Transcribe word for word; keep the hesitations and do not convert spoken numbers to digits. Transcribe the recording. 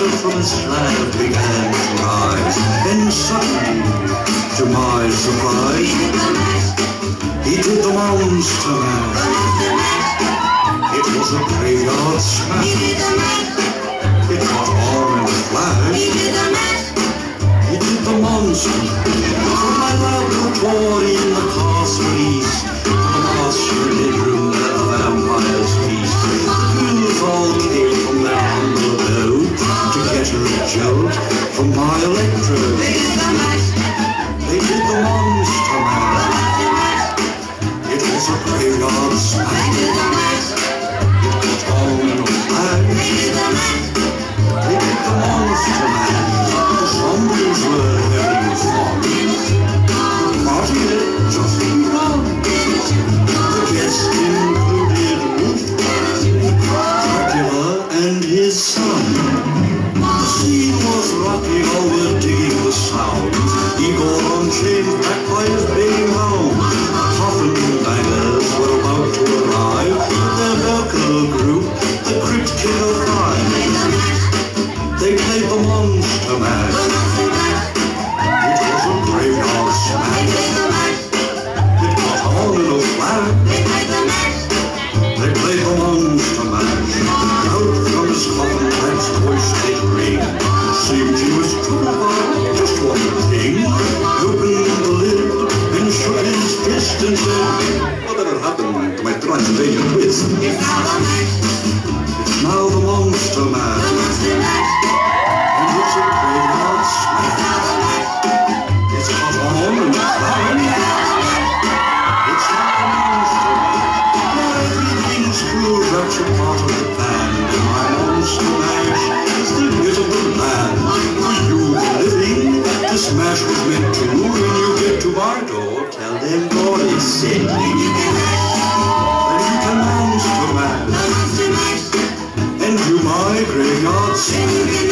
smoke from his slab began to rise. And suddenly, to my surprise, he did the monster mash. It was a graveyard smash. It got on in a flash. He did the monster from my laboratory in the castle east to the master bedroom at the vampire's feast. The ghouls all came from their humble abode to get a jolt from my electrode. They did the monster mash. It was a graveyard smash. It got on in a flash. They did the monster mash. The zombies were having fun. The party had just begun. The guests included Wolfman, Dracula, and his son. The scene was rocking, all were digging the sounds. Igor on chains, backed by his baying hound. Coffin bangers were about to arrive. Their local group, the Crypt Killer Five. They played the monster mash. It was a graveyard smash. It got on in a flash. They played the monster mash. Out from his coffin, Pat's voice did ring. Seemed he was troubled by just one thing. Opened the lid and shook his fist and said, "Whatever happened to my Transylvanian whiz?" It's now the monster mash. And it's a graveyard smash. It's got on and flying. It's not the monster mash. Now everything screws up to part of the plan. And my monster mash is the wit of the land. For you living, this mash was meant to. When you get to my door, tell them God is sent. Then you can monster mash. And do my graveyard smash.